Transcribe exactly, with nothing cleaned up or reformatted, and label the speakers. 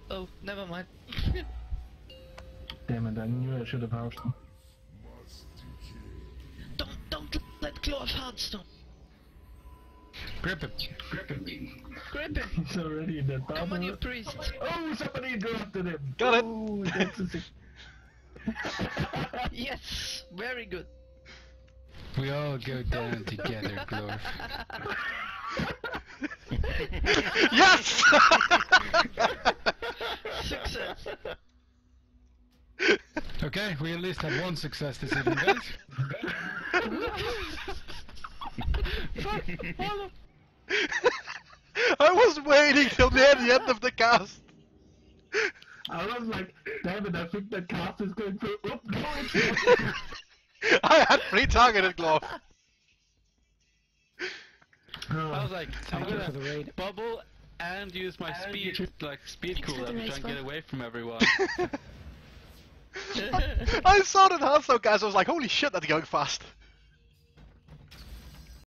Speaker 1: Oh, never mind.
Speaker 2: Damn it, I knew I should have housed him.
Speaker 1: Don't, don't let Glorf Hardstone.
Speaker 3: Grip it.
Speaker 2: Grip him.
Speaker 1: Grab him.
Speaker 2: He's already in that
Speaker 1: Come on, you
Speaker 2: bubble.
Speaker 1: priest.
Speaker 2: Oh, somebody drafted him!
Speaker 4: Got it.
Speaker 2: Oh, that's a sick...
Speaker 1: Yes, very good.
Speaker 3: We all go down together, Glorf.
Speaker 4: Yes!
Speaker 1: Success.
Speaker 3: Okay, we at least had one success this evening, guys.
Speaker 4: I was waiting till near the end of the cast.
Speaker 2: I was like, damn it, I think that cast is going through. Oh, no, it's not.
Speaker 4: I had three targeted Glorf.
Speaker 3: I was like, I'm
Speaker 2: Thank you
Speaker 3: gonna
Speaker 2: for the raid.
Speaker 3: bubble and use my speed, like speed
Speaker 5: Thanks for
Speaker 3: cooldown
Speaker 5: the
Speaker 3: to
Speaker 5: raid,
Speaker 3: try and get
Speaker 5: Spot.
Speaker 3: away from everyone.
Speaker 4: I saw the Hearthstone guys, I was like, holy shit, that's going fast.